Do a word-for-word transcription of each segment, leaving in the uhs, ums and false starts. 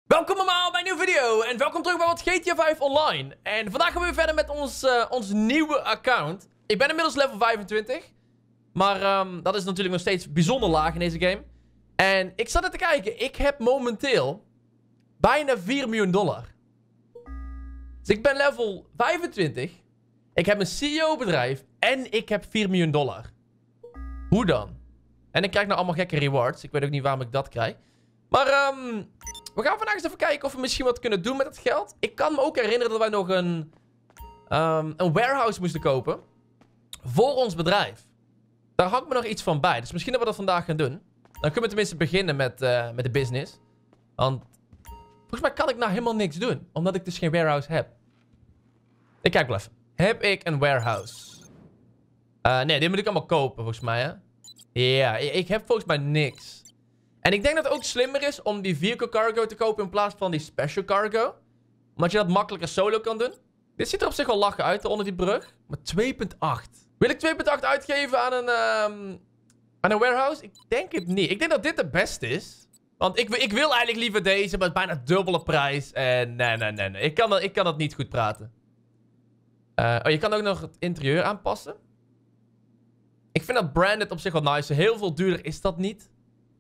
Welkom allemaal bij een nieuwe video en welkom terug bij wat G T A vijf Online. En vandaag gaan we weer verder met ons, uh, ons nieuwe account. Ik ben inmiddels level vijfentwintig. Maar um, dat is natuurlijk nog steeds bijzonder laag in deze game. En ik zat er te kijken, ik heb momenteel bijna vier miljoen dollar. Dus ik ben level vijfentwintig. Ik heb een C E O bedrijf en ik heb vier miljoen dollar. Hoe dan? En ik krijg nou allemaal gekke rewards. Ik weet ook niet waarom ik dat krijg. Maar um, we gaan vandaag eens even kijken of we misschien wat kunnen doen met het geld. Ik kan me ook herinneren dat wij nog een, um, een warehouse moesten kopen. Voor ons bedrijf. Daar hangt me nog iets van bij. Dus misschien dat we dat vandaag gaan doen. Dan kunnen we tenminste beginnen met, uh, met de business. Want volgens mij kan ik nou helemaal niks doen. Omdat ik dus geen warehouse heb. Ik kijk wel even. Heb ik een warehouse? Uh, nee, dit moet ik allemaal kopen volgens mij, hè? Ja, ik heb volgens mij niks. En ik denk dat het ook slimmer is om die vehicle cargo te kopen in plaats van die special cargo. Omdat je dat makkelijker solo kan doen. Dit ziet er op zich wel lachen uit onder die brug. Maar twee komma acht. Wil ik twee komma acht uitgeven aan een, um, aan een warehouse? Ik denk het niet. Ik denk dat dit de beste is. Want ik, ik wil eigenlijk liever deze, maar het is bijna dubbele prijs. En nee, nee, nee, nee. Ik kan dat, ik kan dat niet goed praten. Uh, oh, je kan ook nog het interieur aanpassen. Ik vind dat branded op zich wel nice. Heel veel duurder is dat niet.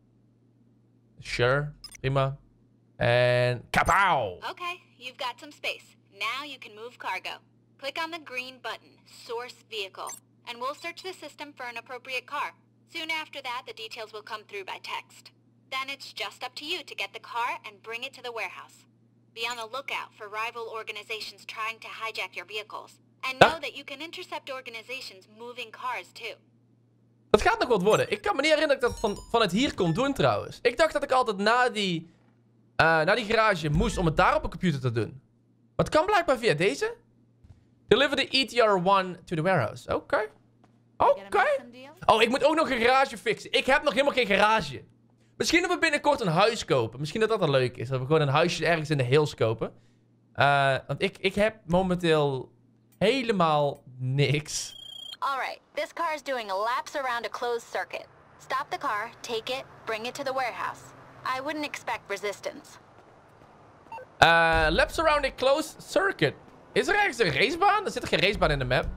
Sure, prima. En kapow! Okay, you've got some space. Now you can move cargo. Click on the green button, Source Vehicle, and we'll search the system for an appropriate car. Soon after that, the details will come through by text. Then it's just up to you to get the car and bring it to the warehouse. Be on the lookout for rival organizations trying to hijack your vehicles. And know that you can intercept organizations moving cars too. Dat gaat nog wat worden. Ik kan me niet herinneren dat ik dat van, vanuit hier kon doen trouwens. Ik dacht dat ik altijd na die, uh, naar die garage moest om het daar op een computer te doen. Maar het kan blijkbaar via deze. Deliver the E T R one to the warehouse. Oké. Okay. Oké. Okay. Oh, ik moet ook nog een garage fixen. Ik heb nog helemaal geen garage. Misschien dat we binnenkort een huis kopen. Misschien dat dat wel leuk is. Dat we gewoon een huisje ergens in de hills kopen. Uh, want ik, ik heb momenteel helemaal niks. Alright, this car is doing laps around a closed circuit. Stop the car, take it, bring it to the warehouse. I wouldn't expect resistance. Uh, laps around a closed circuit. Is er ergens een racebaan? Er zit er geen racebaan in de map.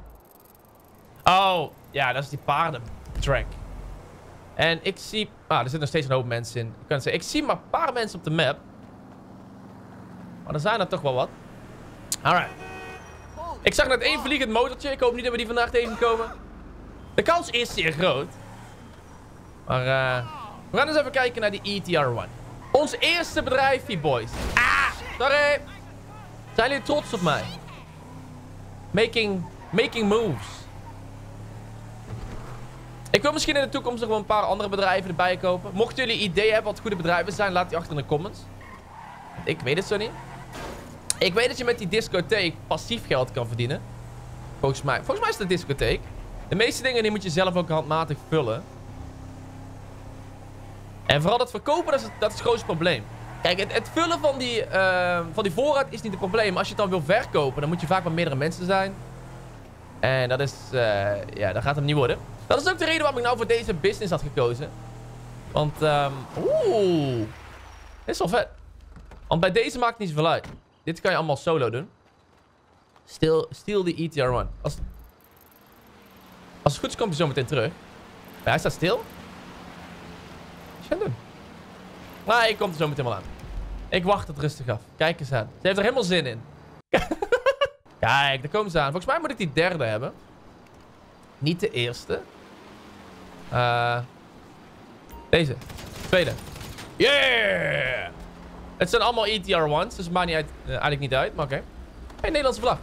Oh, ja, dat is die paardentrack. En ik zie... Ah, er zitten nog steeds een hoop mensen in. Ik kan het zeggen, ik zie maar een paar mensen op de map. Maar er zijn er toch wel wat. Alright. Ik zag net één vliegend motortje. Ik hoop niet dat we die vandaag tegenkomen. De kans is zeer groot. Maar uh, we gaan eens even kijken naar die E T R one. Ons eerste bedrijfje, boys. Ah, sorry. Zijn jullie trots op mij? Making, making moves. Ik wil misschien in de toekomst nog wel een paar andere bedrijven erbij kopen. Mochten jullie ideeën hebben wat goede bedrijven zijn, laat die achter in de comments. Ik weet het zo niet. Ik weet dat je met die discotheek passief geld kan verdienen. Volgens mij. Volgens mij is het een discotheek. De meeste dingen die moet je zelf ook handmatig vullen. En vooral dat verkopen, dat is, dat is het grootste probleem. Kijk, het, het vullen van die, uh, van die voorraad is niet het probleem. Als je het dan wil verkopen, dan moet je vaak met meerdere mensen zijn. En dat is... Uh, ja, dat gaat hem niet worden. Dat is ook de reden waarom ik nou voor deze business had gekozen. Want... Um, Oeh. Dit is wel vet. Want bij deze maakt het niet zoveel uit. Dit kan je allemaal solo doen. Steal, steal the E T R one. Als, als het goed is, komt hij zo meteen terug. Maar hij staat stil. Wat is hij aan het doen? Maar hij komt er zo meteen wel aan. Ik wacht het rustig af. Kijk eens aan. Ze heeft er helemaal zin in. Kijk, daar komen ze aan. Volgens mij moet ik die derde hebben. Niet de eerste. Uh, deze. Tweede. Yeah! Het zijn allemaal E T R ones, dus het maakt niet uit, uh, eigenlijk niet uit, maar oké. Okay. Hey, Nederlandse vlag.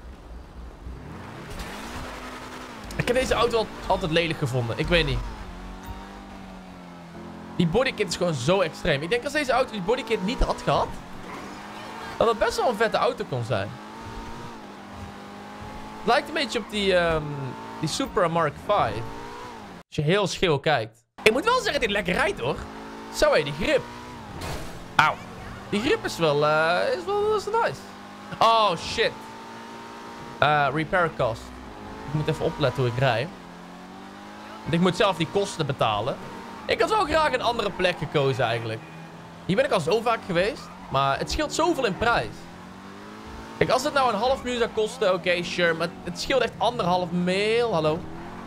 Ik heb deze auto al, altijd lelijk gevonden. Ik weet niet. Die bodykit is gewoon zo extreem. Ik denk als deze auto die bodykit niet had gehad, dat het best wel een vette auto kon zijn. Het lijkt een beetje op die, um, die Supra Mark vijf. Als je heel schil kijkt. Ik moet wel zeggen dat dit lekker rijdt, hoor. Zo, hé, die grip. Auw. Die grip is wel, uh, is wel, is wel nice. Oh, shit. Uh, repair cost. Ik moet even opletten hoe ik rij. Want ik moet zelf die kosten betalen. Ik had wel graag een andere plek gekozen eigenlijk. Hier ben ik al zo vaak geweest. Maar het scheelt zoveel in prijs. Kijk, als het nou een half miljoen zou kosten, oké, okay, sure. Maar het scheelt echt anderhalf mil. Hallo.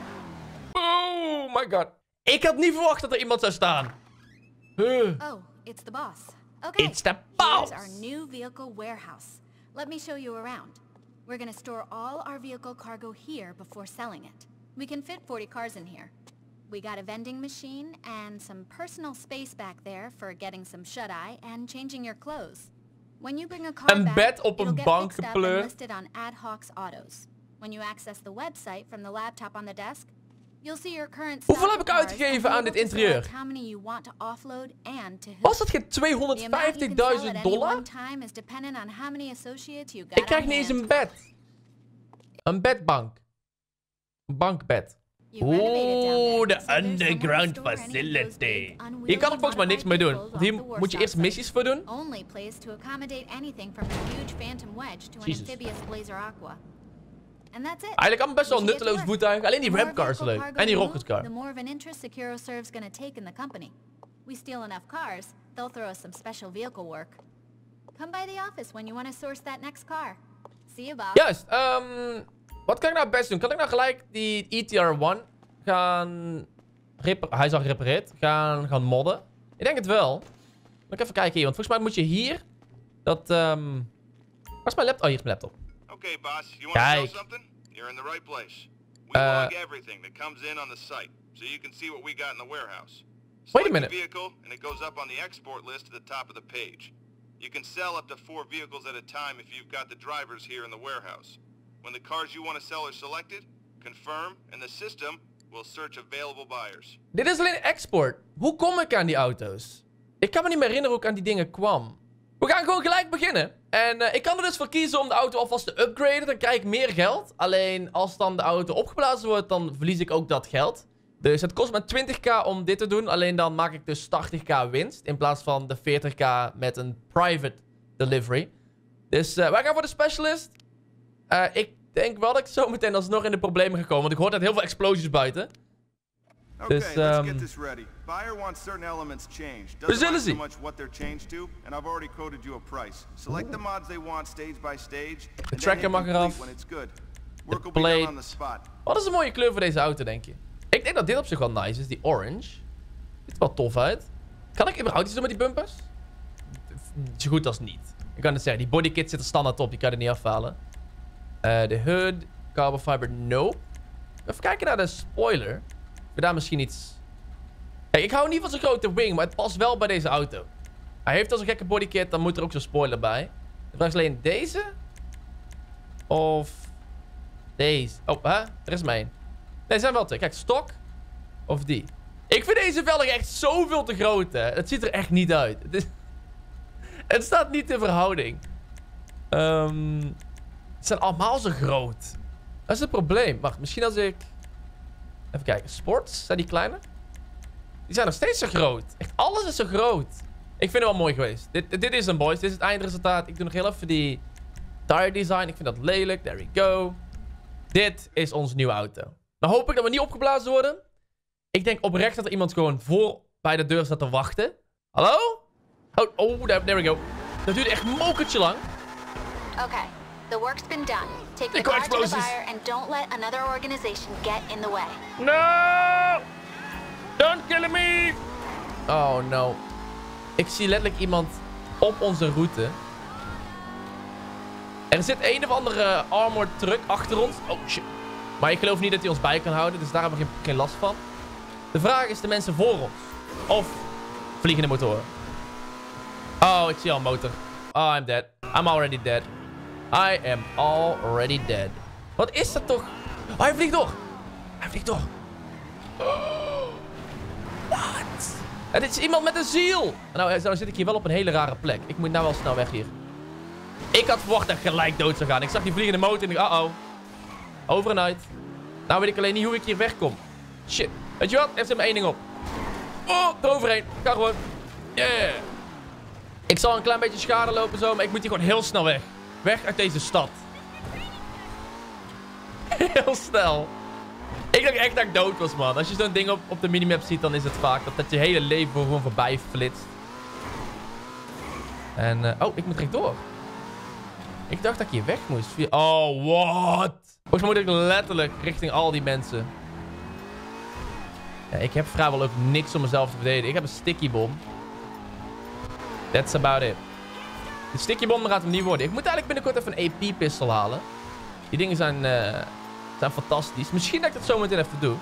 Oh my god. Ik had niet verwacht dat er iemand zou staan. Huh. Oh, it's the boss. Okay. It's the boss. Here's our new vehicle warehouse. Let me show you around. We're gonna store all our vehicle cargo here before selling it. We can fit forty cars in here. We got a vending machine and some personal space back there for getting some shut-eye and changing your clothes. When you bring a car Een back, bed op it'll een get bank fixed up gepleur. and listed on Ad Hoc's Autos. When you access the website from the laptop on the desk, you'll see your current Hoeveel stock heb ik of cars uitgegeven and aan be dit able to select interieur? how many you want to offload and to who. Was dat geen The amount you can sell at tweehonderdvijftigduizend any dollar? one time is dependent on how many associates you got Ik krijg on niet eens hand. een bed. Een bedbank. Een bankbed. You renovated down Oeh, there, de so there's somewhere to underground store any of those facility. big, unwieldy Hier kan ik volgens mij niks mee doen. modified Want hier vehicles off moet je the eerst workshop missies voor doen. site. Only place to accommodate anything from a huge Phantom Wedge to an Jesus. amphibious Blazer Aqua. And that's it. Eigenlijk allemaal best wel We should get nutteloos to work. voertuig. Alleen die The more ramcar is vehicle leuk. cargo En die you rocket move, car. The more of an interest SecuroServe's gonna take in the company. We steal enough cars, they'll throw us some special vehicle work. Come by the office when you want to source that next car. See you, Bob. Juist. Um, wat kan ik nou het best doen? Kan ik nou gelijk die E T R één gaan... Hij is al gerepareerd. Gaan, gaan modden. Ik denk het wel. Moet ik even kijken hier. Want volgens mij moet je hier... Dat... Um... Waar is mijn laptop? Oh, hier is mijn laptop. Okay, boss. You want to sell Kijk. something? You're in the right place. We Uh, log everything that comes in on the site, so you can see what we got in the warehouse. Wait a Select minute. the vehicle, and it goes up on the export list at the top of the page. You can sell up to four vehicles at a time if you've got the drivers here in the warehouse. When the cars you want to sell are selected, confirm, and the system will search available buyers. Dit is alleen export. Hoe kom ik aan die auto's? Ik kan me niet meer herinneren hoe ik aan die dingen kwam. We gaan gewoon gelijk beginnen. En uh, ik kan er dus voor kiezen om de auto alvast te upgraden. Dan krijg ik meer geld. Alleen als dan de auto opgeblazen wordt, dan verlies ik ook dat geld. Dus het kost me twintig k om dit te doen. Alleen dan maak ik dus tachtig k winst. In plaats van de veertig k met een private delivery. Dus uh, wij gaan voor de specialist. Uh, ik denk wel dat ik zo meteen alsnog in de problemen ga komen. Want ik hoor net heel veel explosies buiten. Okay, Dus, let's um, get this ready. Buyer wants certain elements changed. We Doesn't zullen like so zien. much what they're changed to, and I've already quoted you a price. Select the mods they want stage by stage. and then tracker hit mag complete eraf. when it's good. Work will De be done plate. on the spot. Wat is een mooie kleur voor deze auto, denk je? Ik denk dat dit op zich wel nice is, die orange. Ziet er wel tof uit. Kan ik überhaupt iets doen met die bumpers? Zo goed als niet. Ik kan het zeggen, die bodykit zit er standaard op, die kan je er niet afhalen. Uh, de hood, carbon fiber, nope. Even kijken naar de spoiler. Of we daar misschien iets... Kijk, ik hou niet van zo'n grote wing, maar het past wel bij deze auto. Hij heeft al zo'n gekke bodykit, dan moet er ook zo'n spoiler bij. De vraag is alleen deze? Of... Deze. Oh, hè? Er is mijn. Nee, er zijn wel twee. Kijk, stok. Of die. Ik vind deze velg echt zoveel te groot, hè. Het ziet er echt niet uit. Het, is... het staat niet in verhouding. Um... Het zijn allemaal zo groot. Dat is het probleem. Wacht, misschien als ik... Even kijken. Sports? Zijn die kleiner? Die zijn nog steeds zo groot. Echt, alles is zo groot. Ik vind het wel mooi geweest. Dit, dit is een boys. Dit is het eindresultaat. Ik doe nog heel even die tire design. Ik vind dat lelijk. There we go. Dit is onze nieuwe auto. Dan hoop ik dat we niet opgeblazen worden. Ik denk oprecht dat er iemand gewoon voor bij de deur staat te wachten. Hallo? Oh, oh there, there we go. Dat duurt echt mokertje lang. Okay, the work's been done. Take the Ik hoor car to the explosies. buyer and don't let another organization get in the way. No! Don't kill me! Oh no. Ik zie letterlijk iemand op onze route. Er zit een of andere armored truck achter ons. Oh shit. Maar ik geloof niet dat hij ons bij kan houden. Dus daar hebben we geen, geen last van. De vraag is de mensen voor ons. Of vliegende motoren. Oh, ik zie al een motor. Oh, I'm dead. I'm already dead. I am already dead. Wat is dat toch? Oh, hij vliegt door. Hij vliegt door. Wat? Het is iemand met een ziel. Nou, nou zit ik hier wel op een hele rare plek. Ik moet nou wel snel weg hier. Ik had verwacht dat ik gelijk dood zou gaan. Ik zag die vliegende motor en ik dacht, uh-oh. Over en uit. Nou weet ik alleen niet hoe ik hier wegkom. Shit. Weet je wat? Er zit maar één ding op. Oh, eroverheen. Ga gewoon. Yeah. Ik zal een klein beetje schade lopen zo, maar ik moet hier gewoon heel snel weg. Weg uit deze stad. Heel snel. Ik dacht echt dat ik dood was, man. Als je zo'n ding op, op de minimap ziet, dan is het vaak dat, dat je hele leven gewoon voorbij flitst. En, uh, oh, ik moet rechtdoor. Ik dacht dat ik hier weg moest. Oh, what? Volgens mij moet ik letterlijk richting al die mensen. Ja, ik heb vrijwel ook niks om mezelf te verdedigen. Ik heb een sticky bom. That's about it. De sticky bom gaat hem niet worden. Ik moet eigenlijk binnenkort even een A P-pistol halen. Die dingen zijn, uh, zijn fantastisch. Misschien dat ik dat zo meteen even doe.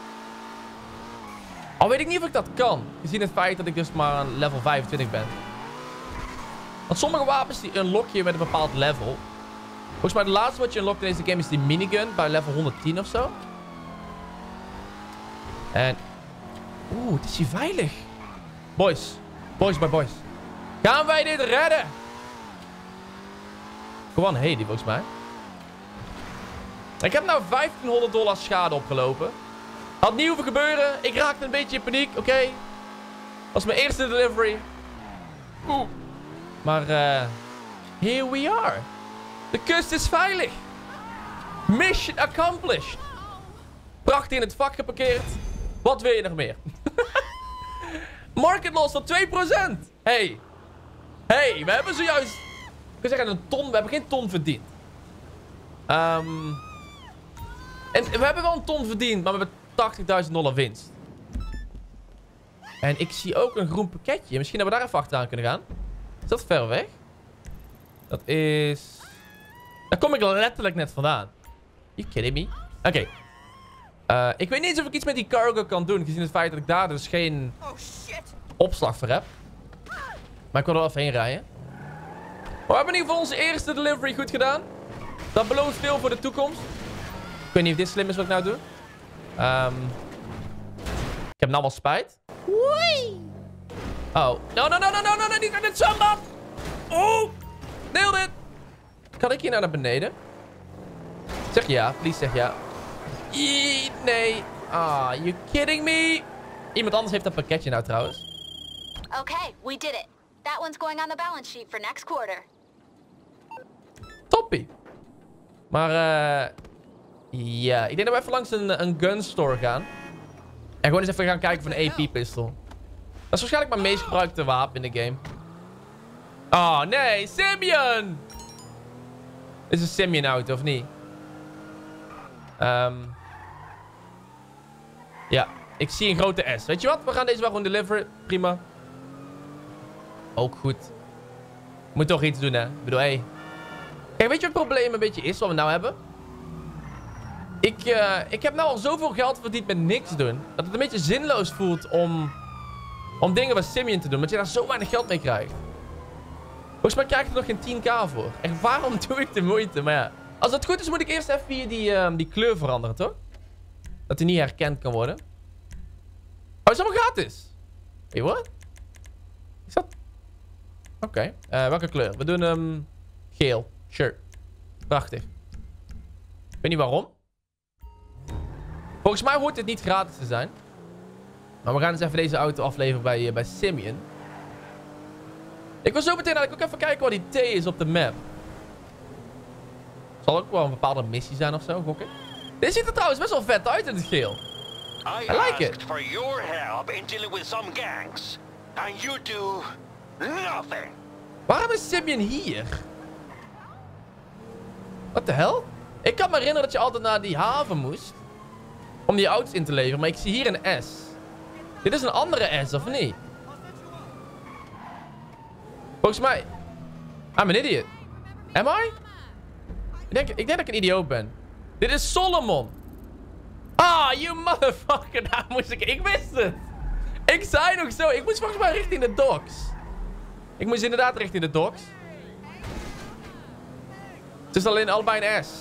Al weet ik niet of ik dat kan. Gezien het feit dat ik dus maar aan level vijfentwintig ben. Want sommige wapens die unlock je met een bepaald level. Volgens mij de laatste wat je unlockt in deze game is die minigun. Bij level honderdtien of zo. En... Oeh, het is hier veilig. Boys. Boys by boys. Gaan wij dit redden? Gewoon een heli volgens mij. Ik heb nou vijftienhonderd dollar schade opgelopen. Had niet hoeven gebeuren. Ik raakte een beetje in paniek. Oké. Okay. Was mijn eerste delivery. Oeh. Maar uh, here we are. De kust is veilig. Mission accomplished. Prachtig in het vak geparkeerd. Wat wil je nog meer? Market loss van twee procent. Hey. Hey, we hebben zojuist... Ik kan zeggen een ton. We hebben geen ton verdiend. Um, en we hebben wel een ton verdiend. Maar we hebben tachtigduizend dollar winst. En ik zie ook een groen pakketje. Misschien dat we daar even achteraan kunnen gaan. Is dat ver weg? Dat is... Daar kom ik letterlijk net vandaan. You kidding me? Oké. Okay. Uh, ik weet niet eens of ik iets met die cargo kan doen. Gezien het feit dat ik daar dus geen opslag voor heb. Maar ik wil er wel even heen rijden. We hebben in ieder geval onze eerste delivery goed gedaan. Dat belooft veel voor de toekomst. Ik weet niet of dit slim is wat ik nou doe. Um, ik heb nou wel spijt. Oei. Oh. No, no, no, no, no, no, no. Niet aan dit zwembad. Oh. Nailed it. Kan ik hier nou naar beneden? Zeg ja. Please zeg ja. Eee, nee. Ah, you kidding me? Iemand anders heeft dat pakketje nou trouwens. Okay, we did it. That one's going on the balance sheet for next quarter. Toppie. Maar, eh... Uh, ja, ik denk dat we even langs een, een gunstore gaan. En gewoon eens even gaan kijken voor een A P-pistol. Dat is waarschijnlijk mijn meest gebruikte wapen in de game. Oh, nee. Simeon! Is een Simeon-auto, of niet? Um, ja, ik zie een grote S. Weet je wat? We gaan deze wel gewoon deliveren. Prima. Ook goed. Moet toch iets doen, hè? Ik bedoel, hé. Hey. Kijk, weet je wat het probleem een beetje is wat we nou hebben? Ik, uh, ik heb nou al zoveel geld verdiend met niks doen. Dat het een beetje zinloos voelt om... Om dingen bij Simeon te doen. Want je daar zo weinig geld mee krijgt. Volgens mij krijg je er nog geen tien k voor. Echt, waarom doe ik de moeite? Maar ja. Als het goed is, moet ik eerst even hier die, uh, die kleur veranderen, toch? Dat hij niet herkend kan worden. Oh, is allemaal gratis. Hey, wat? Is dat... Oké. Okay. Uh, welke kleur? We doen hem... Um, geel. Sure. Prachtig. Ik weet niet waarom. Volgens mij hoort dit niet gratis te zijn. Maar we gaan eens even deze auto afleveren bij, uh, bij Simeon. Ik wil zo meteen eigenlijk ook even kijken wat die T is op de map. Zal ook wel een bepaalde missie zijn of zo, gok ik. Dit ziet er trouwens best wel vet uit in het geel. I like it. For your help in dealing with some gangs. And you do nothing. Waarom is Simeon hier? Wat de hel? Ik kan me herinneren dat je altijd naar die haven moest. Om die auto's in te leveren. Maar ik zie hier een S. Dit is een andere S, of niet? Volgens mij... I'm an idiot. Am I? Ik denk, ik denk dat ik een idioot ben. Dit is Solomon. Ah, you motherfucker. Daar moest ik... Ik wist het. Ik zei nog zo. Ik moest volgens mij richting de docks. Ik moest inderdaad richting de docks. Het is alleen allebei een S.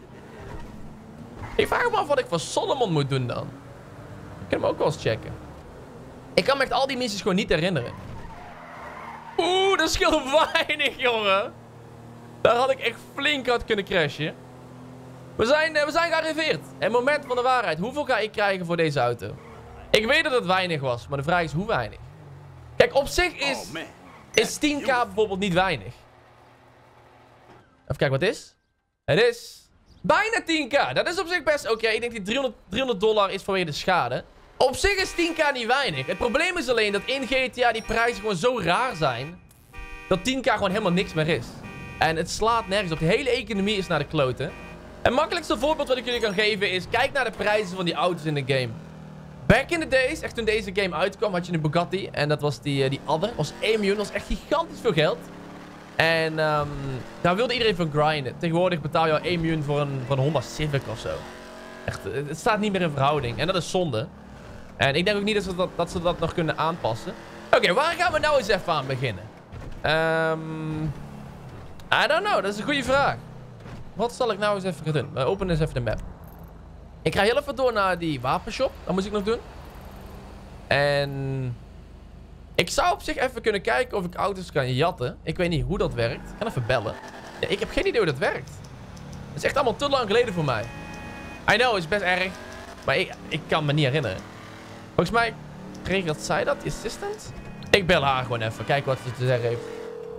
Ik vraag me af wat ik voor Solomon moet doen dan. Ik kan hem ook wel eens checken. Ik kan me echt al die missies gewoon niet herinneren. Oeh, dat scheelt weinig, jongen. Daar had ik echt flink uit kunnen crashen. We zijn, we zijn gearriveerd. Het moment van de waarheid. Hoeveel ga ik krijgen voor deze auto? Ik weet dat het weinig was, maar de vraag is hoe weinig. Kijk, op zich is, is tien k bijvoorbeeld niet weinig. Even kijken wat het is. Het is bijna tien k. Dat is op zich best oké. Okay. Ik denk dat driehonderd, driehonderd dollar is vanwege de schade. Op zich is tien k niet weinig. Het probleem is alleen dat in G T A die prijzen gewoon zo raar zijn. dat tien k gewoon helemaal niks meer is. En het slaat nergens op. De hele economie is naar de kloten. Het makkelijkste voorbeeld wat ik jullie kan geven is... Kijk naar de prijzen van die auto's in de game. Back in the days, echt toen deze game uitkwam, had je een Bugatti. En dat was die, uh, die Other. Dat was één miljoen. Dat was echt gigantisch veel geld. En um, daar wilde iedereen van grinden. Tegenwoordig betaal je al één miljoen voor een, voor een Honda Civic of zo. Echt, het staat niet meer in verhouding. En dat is zonde. En ik denk ook niet dat ze dat, dat, ze dat nog kunnen aanpassen. Oké, okay, waar gaan we nou eens even aan beginnen? Um, I don't know, dat is een goede vraag. Wat zal ik nou eens even gaan doen? We openen eens even de map. Ik ga heel even door naar die wapenshop. Dat moet ik nog doen. En... Ik zou op zich even kunnen kijken of ik auto's kan jatten. Ik weet niet hoe dat werkt. Ik ga even bellen. Ja, ik heb geen idee hoe dat werkt. Het is echt allemaal te lang geleden voor mij. I know, het is best erg. Maar ik, ik kan me niet herinneren. Volgens mij regelt zij dat, die assistant. Ik bel haar gewoon even. Kijken wat ze te zeggen heeft.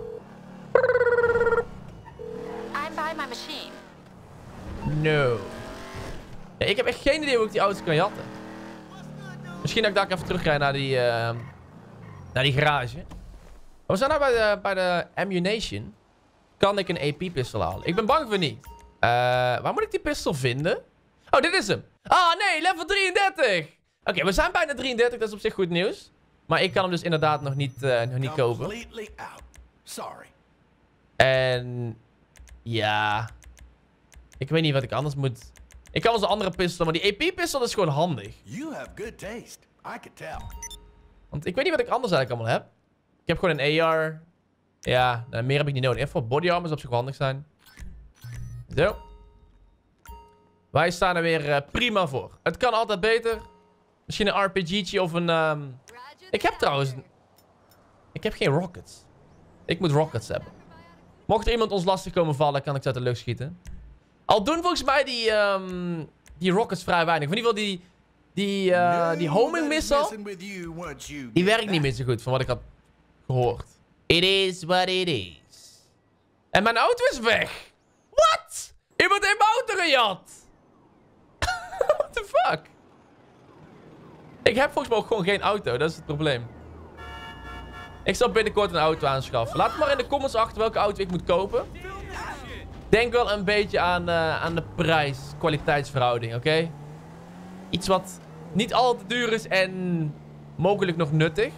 I'm by my machine. No. Ja, ik heb echt geen idee hoe ik die auto's kan jatten. Misschien dat ik daar even terugga naar die... Uh, naar die garage. We zijn nou bij de, bij de ammunition. Kan ik een A P-pistool halen? Ik ben bang voor niet. Uh, waar moet ik die pistool vinden? Oh, dit is hem. Ah, nee, level drieëndertig. Oké, okay, we zijn bijna drieëndertig. Dat is op zich goed nieuws. Maar ik kan hem dus inderdaad nog niet, uh, nog niet kopen. Sorry. En... Ja... Ik weet niet wat ik anders moet... Ik kan wel een andere pistool, maar die A P-pistool is gewoon handig. You have good taste. I can tell. Want ik weet niet wat ik anders eigenlijk allemaal heb. Ik heb gewoon een A R. Ja, nou, meer heb ik niet nodig. Even voor body armor, op zich wel handig zijn. Zo. Wij staan er weer uh, prima voor. Het kan altijd beter. Misschien een R P G'tje of een... Um... Ik heb trouwens... Ik heb geen rockets. Ik moet rockets hebben. Mocht er iemand ons lastig komen vallen, kan ik ze uit de lucht schieten. Al doen volgens mij die, um, die rockets vrij weinig. In ieder geval die, die, uh, die homing missile. Die werkt niet meer zo goed, van wat ik had gehoord. It is what it is. En mijn auto is weg. What? Iemand heeft mijn auto gejat. What the fuck? Ik heb volgens mij ook gewoon geen auto, dat is het probleem. Ik zal binnenkort een auto aanschaffen. Laat maar in de comments achter welke auto ik moet kopen. Denk wel een beetje aan, uh, aan de prijs-kwaliteitsverhouding, oké? Okay? Iets wat niet al te duur is en mogelijk nog nuttig.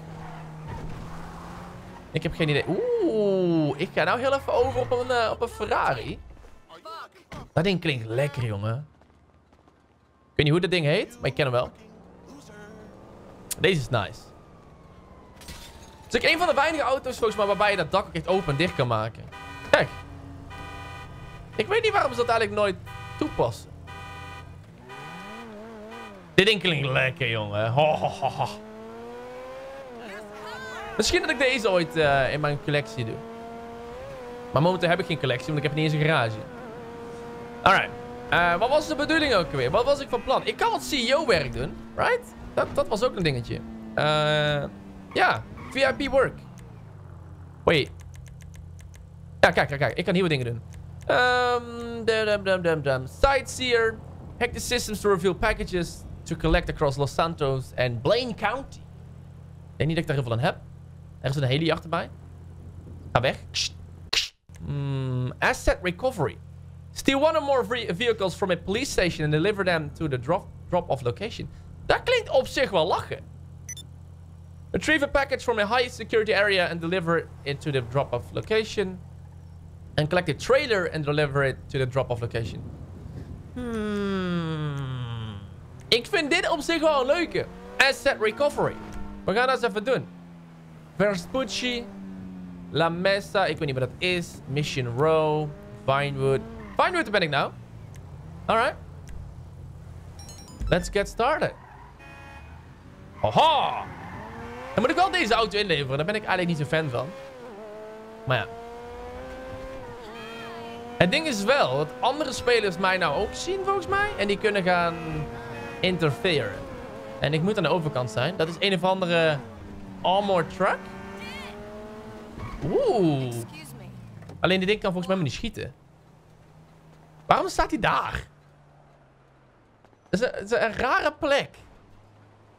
Ik heb geen idee. Oeh, ik ga nou heel even over op een, uh, op een Ferrari. Dat ding klinkt lekker, jongen. Ik weet niet hoe dat ding heet, maar ik ken hem wel. Deze is nice. Het is ook een van de weinige auto's volgens mij waarbij je dat dak ook echt open en dicht kan maken. Kijk. Ik weet niet waarom ze dat eigenlijk nooit toepassen. Dit ding klinkt lekker, jongen. Ho, ho, ho, ho. Misschien dat ik deze ooit uh, in mijn collectie doe. Maar momenteel heb ik geen collectie, want ik heb niet eens een garage. Alright. Uh, wat was de bedoeling ook weer? Wat was ik van plan? Ik kan wat C E O-werk doen, right? Dat, dat was ook een dingetje. Uh, ja, V I P work. Wait. Ja, kijk, kijk, kijk. Ik kan nieuwe dingen doen. Um, dum, dum, dum, dum. Sightseer. Hack the systems to reveal packages to collect across Los Santos and Blaine County. Ik denk niet dat ik daar heel veel aan heb. Er is een heli achterbij. Ga weg. Mm, asset recovery. Steal one or more vehicles from a police station and deliver them to the drop, drop-off location. Dat klinkt op zich wel lachen. Retrieve a package from a high security area and deliver it to the drop-off location. And collect a trailer and deliver it to the drop-off location. Hmm. Ik vind dit op zich wel een leuke. Asset recovery. We gaan dat eens even doen. Vespucci. La Mesa. Ik weet niet wat dat is. Mission Row. Vinewood. Vinewood, daar ben ik nou. Alright. Let's get started. Haha. Dan moet ik wel deze auto inleveren. Daar ben ik eigenlijk niet zo fan van. Maar ja. Het ding is wel dat andere spelers mij nou ook zien volgens mij. En die kunnen gaan interferen. En ik moet aan de overkant zijn. Dat is een of andere armored truck. Oeh. Alleen die ding kan volgens mij maar niet schieten. Waarom staat hij daar? Dat is een, dat is een rare plek.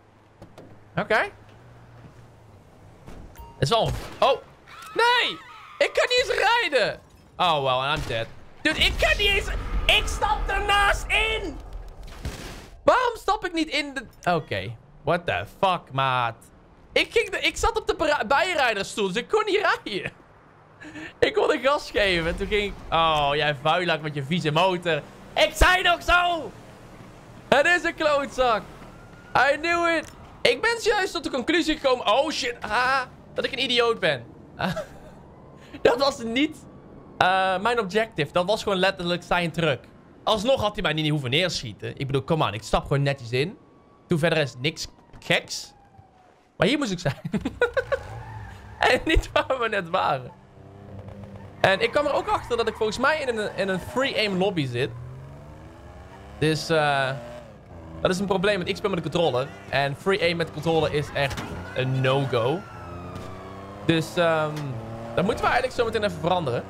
Oké. Okay. Het is wel... Oh. Nee! Ik kan niet eens rijden. Oh, well, I'm dead. Dude, ik kan niet eens... Ik stap ernaast in. Waarom stap ik niet in de... Oké. Okay. What the fuck, maat. Ik, ging de... ik zat op de bijrijdersstoel, dus ik kon niet rijden. Ik wilde gas geven en toen ging ik... Oh, jij vuilak met je vieze motor. Ik zei nog zo. Het is een klootzak. I knew it. Ik ben juist tot de conclusie gekomen... Oh, shit. Ah, dat ik een idioot ben. Ah, dat was niet uh, mijn objective. Dat was gewoon letterlijk zijn truck. Alsnog had hij mij niet hoeven neerschieten. Ik bedoel, kom aan. Ik stap gewoon netjes in. Toen verder is niks geks. Maar hier moest ik zijn. En niet waar we net waren. En ik kwam er ook achter dat ik volgens mij in een, in een free aim lobby zit. Dus uh, dat is een probleem. Want ik speel met de controller. En free aim met de controller is echt een no-go. Dus um, dat moeten we eigenlijk zo meteen even veranderen.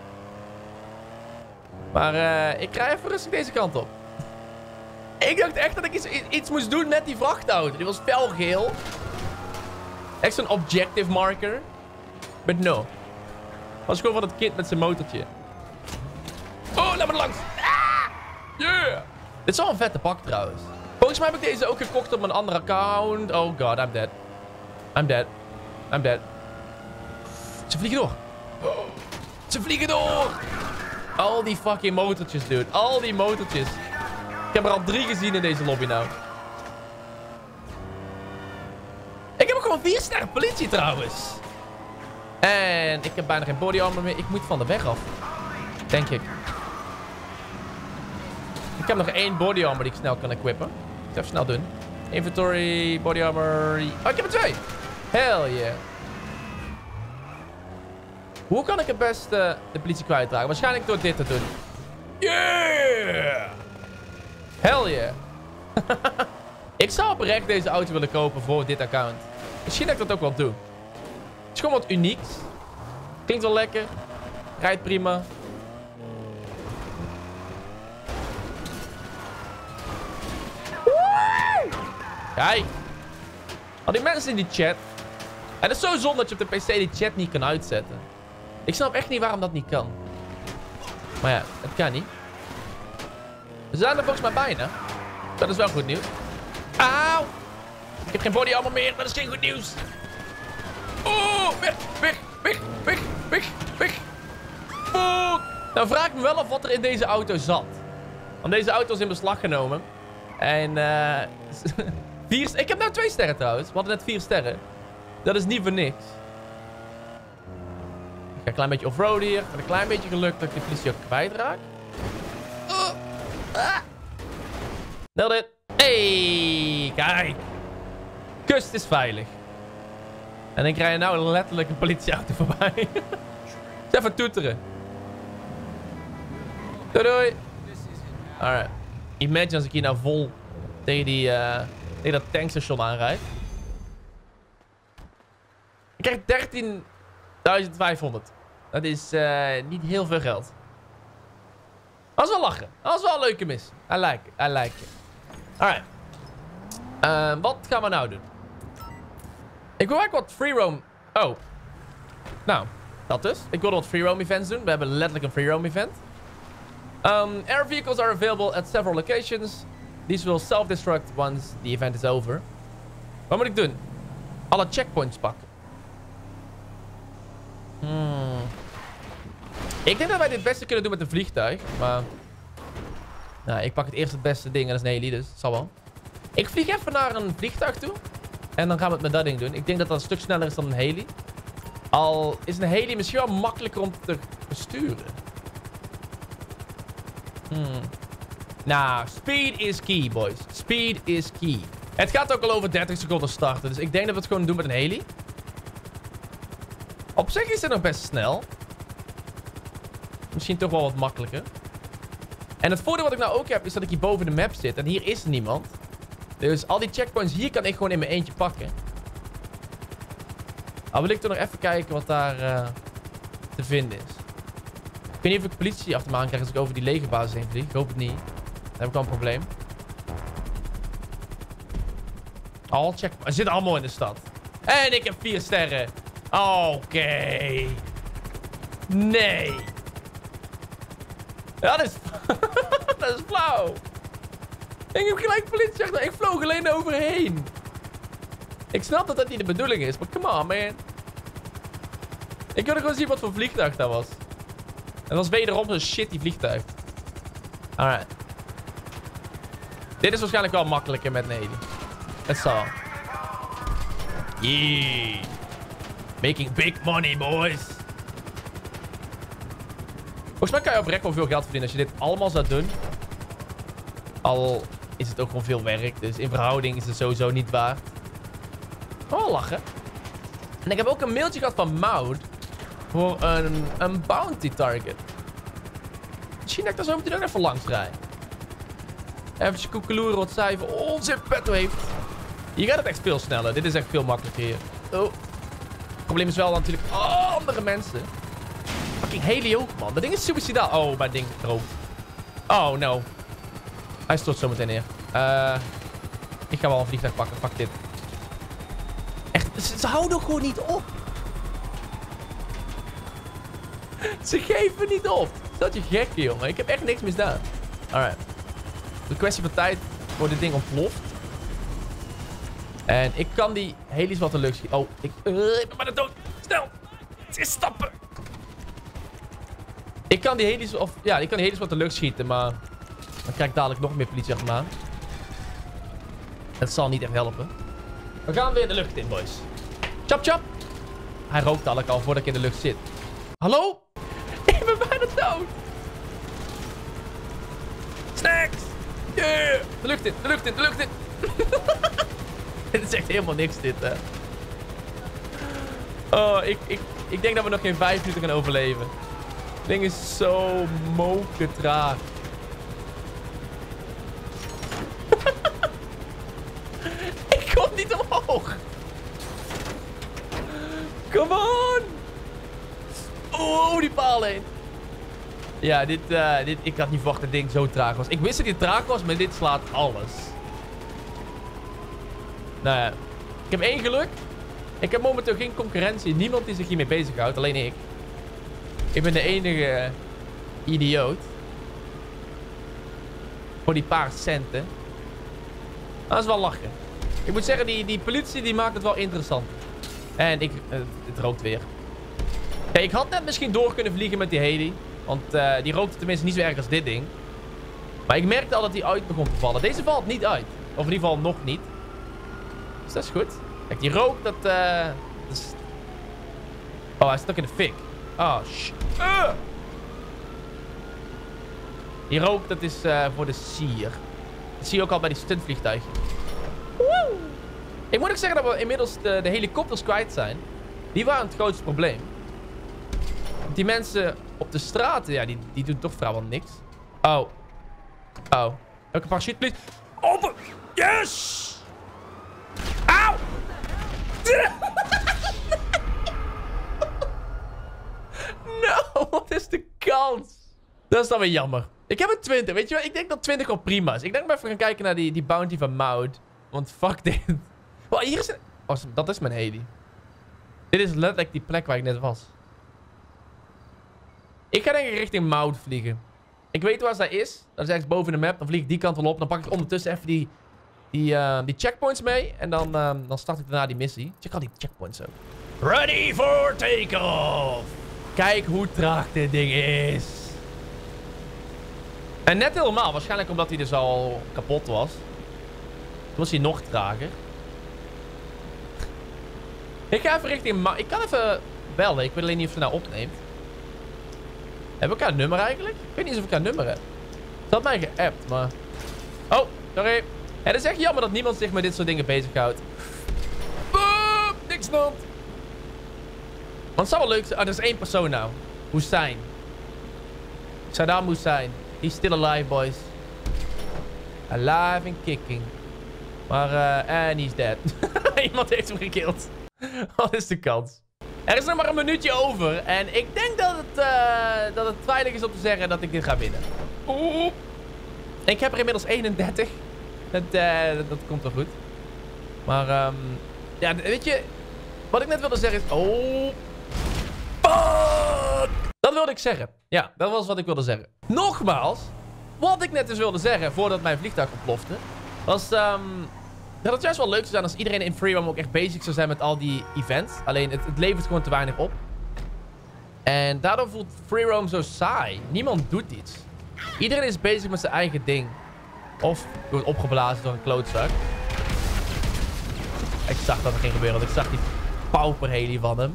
Maar uh, ik ga even rustig deze kant op. Ik dacht echt dat ik iets, iets moest doen met die vrachtauto. Die was felgeel. Echt zo'n objective marker. But no. Was gewoon van het kind met zijn motortje. Oh, laat me er langs. Ah! Yeah. Dit is wel een vette pak trouwens. Volgens mij heb ik deze ook gekocht op mijn andere account. Oh god, I'm dead. I'm dead. I'm dead. Ze vliegen door. Oh. Ze vliegen door. Al die fucking motortjes, dude. Al die motortjes. Ik heb er al drie gezien in deze lobby nou. Ik heb ook gewoon vier sterren politie trouwens. En ik heb bijna geen body armor meer. Ik moet van de weg af. Denk ik. Ik heb nog één body armor die ik snel kan equippen. Ik ga even snel doen. Inventory, body armor. Oh, ik heb er twee. Hell yeah. Hoe kan ik het best uh, de politie kwijtraken? Waarschijnlijk door dit te doen. Yeah! Hell yeah. Ik zou oprecht deze auto willen kopen voor dit account. Misschien dat ik dat ook wel doe. Het is gewoon wat unieks. Klinkt wel lekker. Rijdt prima. Kijk. Al die mensen in die chat. En het is zo zonde dat je op de P C die chat niet kan uitzetten. Ik snap echt niet waarom dat niet kan. Maar ja, het kan niet. We zijn er volgens mij bijna. Dat is wel goed nieuws. Auw! Ik heb geen body armor meer. Dat is geen goed nieuws. Oh, weg, weg, weg, weg, weg, weg. Oh. Nou vraag ik me wel af wat er in deze auto zat. Want deze auto is in beslag genomen. En eh... Uh, vier... Ik heb nou twee sterren trouwens. We hadden net vier sterren. Dat is niet voor niks. Ik ga een klein beetje offroad hier. Met een klein beetje geluk dat ik de politie ook kwijtraak. Oh. Ah. Nailed it. Hey, kijk. Kust is veilig. En ik rij nou letterlijk een politieauto voorbij. Eens even toeteren. Doei doei. Alright. Imagine als ik hier nou vol tegen, die, uh, tegen dat tankstation aanrijd. Ik krijg dertienduizend vijfhonderd. Dat is uh, niet heel veel geld. Dat is wel lachen. Dat is wel een leuke mis. I like it. I like it. Alright. Uh, wat gaan we nou doen? Ik wil eigenlijk wat free roam... Oh. Nou, dat dus. Ik wilde wat free roam events doen. We hebben letterlijk een free roam event. Um, air vehicles are available at several locations. These will self-destruct once the event is over. Wat moet ik doen? Alle checkpoints pakken. Hmm. Ik denk dat wij dit het beste kunnen doen met een vliegtuig. Maar... Nou, ik pak het eerst het beste ding. En dat is een heli, dus dat zal wel. Ik vlieg even naar een vliegtuig toe. En dan gaan we het met dat ding doen. Ik denk dat dat een stuk sneller is dan een heli. Al is een heli misschien wel makkelijker om te besturen. Hmm. Nou, speed is key, boys. Speed is key. Het gaat ook al over dertig seconden starten. Dus ik denk dat we het gewoon doen met een heli. Op zich is het nog best snel. Misschien toch wel wat makkelijker. En het voordeel wat ik nou ook heb, is dat ik hier boven de map zit. En hier is niemand. Dus al die checkpoints hier kan ik gewoon in mijn eentje pakken. Al wil ik toch nog even kijken wat daar uh, te vinden is. Ik weet niet of ik politie achter me aan krijg als ik over die legerbasis heen vlieg. Ik hoop het niet. Dan heb ik wel een probleem. Al checkpoints. Ze zitten allemaal in de stad. En ik heb vier sterren. Oké. Okay. Nee. Ja, dat is... dat is flauw. Ik heb gelijk politie achter. Ik vloog alleen overheen. Ik snap dat dat niet de bedoeling is, maar come on, man. Ik wilde gewoon zien wat voor vliegtuig dat was. En dat was wederom zo'n shitty vliegtuig. Alright. Dit is waarschijnlijk wel makkelijker met een heli. Het zal. Yeah. Making big money, boys. Volgens mij kan je oprecht wel veel geld verdienen als je dit allemaal zou doen. Al is het ook gewoon veel werk. Dus in verhouding is het sowieso niet waard. Oh, lachen. En ik heb ook een mailtje gehad van Maud. Voor een, een bounty target. Misschien dat ik daar zo meteen ook even langs rij. Even koekeloeren wat zij voor ons in petto heeft. Hier gaat het echt veel sneller. Dit is echt veel makkelijker hier. Oh. Het probleem is wel natuurlijk andere mensen. Fucking heli ook, man. Dat ding is suicidaal. Oh, mijn ding rookt. Oh, no. Hij stort zo meteen neer. Uh, ik ga wel een vliegtuig pakken. Pak dit. Echt, ze, ze houden ook gewoon niet op. Ze geven niet op. Dat je gek, jongen. Ik heb echt niks misdaan. Alright. De kwestie van tijd voor dit ding ontploft. En ik kan die helis wat de lucht schieten. Oh, ik, uh, ik ben bijna dood. Snel. Het is stappen. Ik kan die helis, of ja, ik kan die helis wat de lucht schieten, maar dan krijg ik dadelijk nog meer politie achter me aan. Het zal niet echt helpen. We gaan weer de lucht in, boys. Chop, chop. Hij rookt dadelijk al voordat ik in de lucht zit. Hallo? Ik ben bijna dood. Snacks. Yeah. De lucht in, de lucht in, de lucht in. Dit is echt helemaal niks, dit, hè. Oh, ik, ik, ik denk dat we nog geen vijf minuten gaan overleven. Het ding is zo moken traag. Ik kom niet omhoog. Come on. Oh, die paal heen. Ja, dit, uh, dit, ik had niet verwacht dat het ding zo traag was. Ik wist dat dit traag was, maar dit slaat alles. Nou ja, ik heb één geluk. Ik heb momenteel geen concurrentie. Niemand die zich hiermee bezighoudt, alleen ik. Ik ben de enige idioot. Voor die paar centen. Dat is wel lachen. Ik moet zeggen, die, die politie die maakt het wel interessant. En ik, uh, het rookt weer. Kijk, ik had net misschien door kunnen vliegen met die heli. Want uh, die rookte tenminste niet zo erg als dit ding. Maar ik merkte al dat die uit begon te vallen. Deze valt niet uit. Of in ieder geval nog niet. Dus dat is goed. Kijk, die rook, dat... Uh, dat is... Oh, hij stak in de fik. Oh, shit. Uh! Die rook, dat is uh, voor de sier. Dat zie je ook al bij die stuntvliegtuigen. Woe! Ik moet ook zeggen dat we inmiddels de, de helikopters kwijt zijn. Die waren het grootste probleem. Die mensen op de straten, ja, die, die doen toch vrijwel niks. Oh. Oh. Welke parachute, please? Open! Yes! Auw! No, wat is de kans? Dat is dan weer jammer. Ik heb een twintig, weet je wel? Ik denk dat twintig wel prima is. Ik denk maar even gaan kijken naar die, die bounty van Maud. Want fuck dit. Oh, hier is een... Oh, dat is mijn heli. Dit is letterlijk die plek waar ik net was. Ik ga denk ik richting Maud vliegen. Ik weet waar zij is. Dat is ergens boven de map. Dan vlieg ik die kant wel op. Dan pak ik ondertussen even die, die, uh, die checkpoints mee. En dan, uh, dan start ik daarna die missie. Check al die checkpoints ook. Ready for takeoff. Kijk hoe traag dit ding is. En net helemaal. Waarschijnlijk omdat hij dus al kapot was. Toen was hij nog trager. Ik ga even richting... Ma ik kan even bellen. Ik weet alleen niet of ze nou opneemt. Hebben we elkaar nummer eigenlijk? Ik weet niet eens of ik elkaar nummer heb. Ze had mij geappt, maar... Oh, sorry. Ja, het is echt jammer dat niemand zich met dit soort dingen bezighoudt. Boop, niks noemt. Want het zou wel leuk zijn. Oh, er is één persoon nou. Hussein. Saddam Hussein. He's still alive, boys. Alive and kicking. Maar, uh, and he's dead. Iemand heeft hem gekild. Wat is de kans? Er is nog maar een minuutje over. En ik denk dat het, uh, dat het veilig is om te zeggen dat ik dit ga winnen. Oeh. Ik heb er inmiddels eenendertig. Dat, uh, dat, dat komt wel goed. Maar, um, ja, weet je... Wat ik net wilde zeggen is... Oh... Fuck! Dat wilde ik zeggen. Ja, dat was wat ik wilde zeggen. Nogmaals, wat ik net dus wilde zeggen voordat mijn vliegtuig ontplofte, was um, dat het juist wel leuk zou zijn als iedereen in Free Roam ook echt bezig zou zijn met al die events. Alleen, het, het levert gewoon te weinig op. En daardoor voelt Free Roam zo saai. Niemand doet iets. Iedereen is bezig met zijn eigen ding. Of wordt opgeblazen door een klootzak. Ik zag dat er ging gebeuren, want ik zag die pauperheli van hem.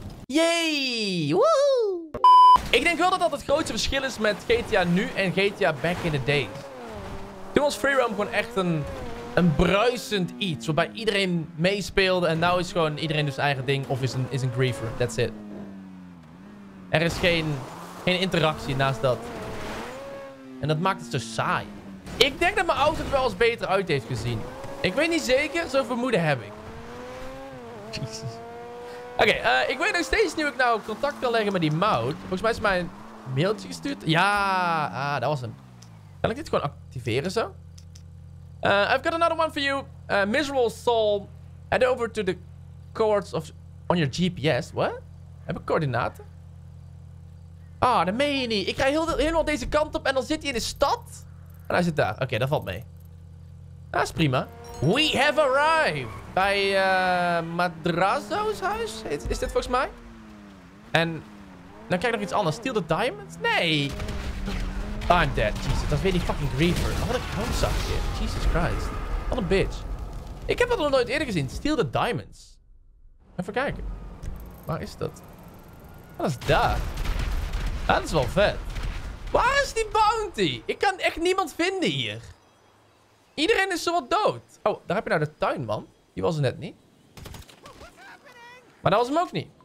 Yay! Woe! Ik denk wel dat dat het grootste verschil is met G T A nu en G T A back in the days. Toen was Free Roam gewoon echt een, een bruisend iets. Waarbij iedereen meespeelde. En nu is gewoon iedereen dus zijn eigen ding. Of is een, is een griever. That's it. Er is geen, geen interactie naast dat. En dat maakt het zo saai. Ik denk dat mijn auto er wel eens beter uit heeft gezien. Ik weet niet zeker. Zo'n vermoeden heb ik. Jezus. Oké, okay, uh, ik weet nog steeds nu ik nou contact kan leggen met die mout. Volgens mij is mij een mailtje gestuurd. Ja, ah, dat was hem. Kan ik dit gewoon activeren zo? Uh, I've got another one for you. Uh, miserable soul. Head over to the coords of... On your G P S. What? Heb ik coördinaten? Ah, dat meen je niet. Ik rij heel, helemaal deze kant op en dan zit hij in de stad. En hij zit daar. Oké, okay, dat valt mee. Dat is prima. We have arrived. Bij uh, Madrazo's huis. Is, is dit volgens mij? En dan krijg ik nog iets anders. Steal the diamonds? Nee. I'm dead. Jesus, dat is weer die fucking griever. Oh, wat een klootzakje. Jesus Christ. Wat een bitch. Ik heb dat nog nooit eerder gezien. Steal the diamonds. Even kijken. Waar is dat? Wat is daar? Dat is wel vet. Waar is die bounty? Ik kan echt niemand vinden hier. Iedereen is zo wat dood. Oh, daar heb je nou de tuinman. Die was er net niet. Maar dat was hem ook niet.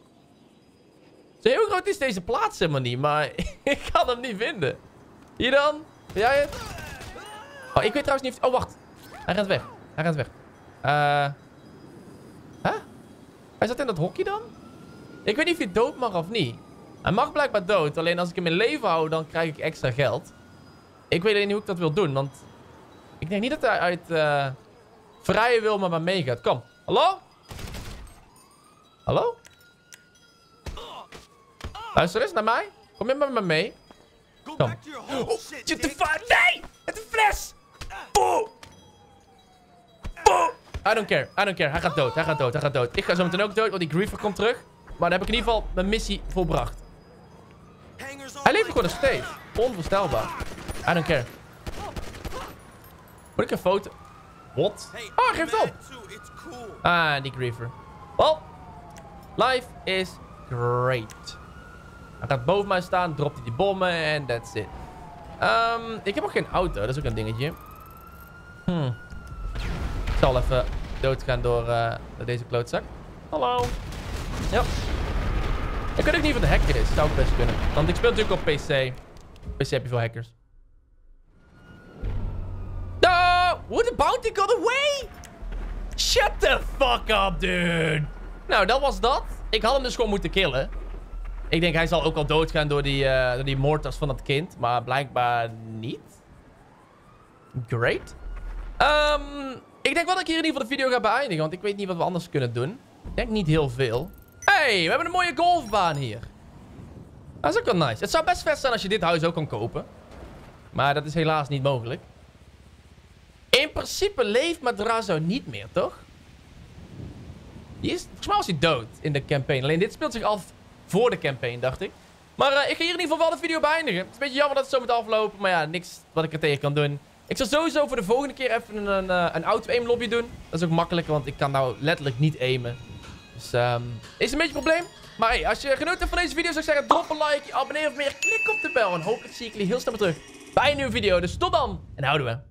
Zo heel groot is deze plaats helemaal niet. Maar ik kan hem niet vinden. Hier dan. Ben jij het? Oh, ik weet trouwens niet of... Oh, wacht. Hij rent weg. Hij rent weg. Eh... Uh... Huh? Hij zat in dat hokje dan? Ik weet niet of hij dood mag of niet. Hij mag blijkbaar dood. Alleen als ik hem in leven hou, dan krijg ik extra geld. Ik weet alleen niet hoe ik dat wil doen. Want ik denk niet dat hij uit uh, vrije wil met me meegaat. Kom. Hallo? Hallo? Luister eens naar mij. Kom je met me mee? Kom. Oh, shit, de fuck. Nee! Het is een fles! Boe! Boe! I don't care. I don't care. Hij gaat dood. Hij gaat dood. Hij gaat dood. Ik ga zo meteen ook dood, want die griever komt terug. Maar dan heb ik in ieder geval mijn missie volbracht. Hij leeft gewoon nog steeds. Onvoorstelbaar. I don't care. Moet ik een foto... Wat? Oh, hij geeft op. Ah, die griever. Well, life is great. Hij gaat boven mij staan, dropt hij die bommen en that's it. Um, ik heb ook geen auto, dat is ook een dingetje. Hmm. Ik zal even doodgaan door, uh, door deze klootzak. Hallo. Ja. Ik weet ook niet wat de hacker is. Zou ik best kunnen. Want ik speel natuurlijk op P C. P C heb je veel hackers. No! Would the bounty got away? Shut the fuck up, dude. Nou, dat was dat. Ik had hem dus gewoon moeten killen. Ik denk hij zal ook al doodgaan door die, uh, door die moordtas van dat kind. Maar blijkbaar niet. Great. Um, ik denk wel dat ik hier in ieder geval de video ga beëindigen. Want ik weet niet wat we anders kunnen doen. Ik denk niet heel veel. Hey, we hebben een mooie golfbaan hier. Dat is ook wel nice. Het zou best vet zijn als je dit huis ook kan kopen. Maar dat is helaas niet mogelijk. In principe leeft Madrazo niet meer, toch? Die is, volgens mij was hij dood in de campaign. Alleen dit speelt zich af voor de campaign, dacht ik. Maar uh, ik ga hier in ieder geval wel de video beëindigen. Het is een beetje jammer dat het zo moet aflopen. Maar ja, niks wat ik er tegen kan doen. Ik zal sowieso voor de volgende keer even een, een, een auto-aim lobby doen. Dat is ook makkelijker, want ik kan nou letterlijk niet aimen. Dus um, is een beetje een probleem. Maar hey, als je genoten hebt van deze video, zou ik zeggen, drop een like, abonneer of meer, klik op de bel. En hopelijk zie ik jullie heel snel weer terug bij een nieuwe video. Dus tot dan en houden we.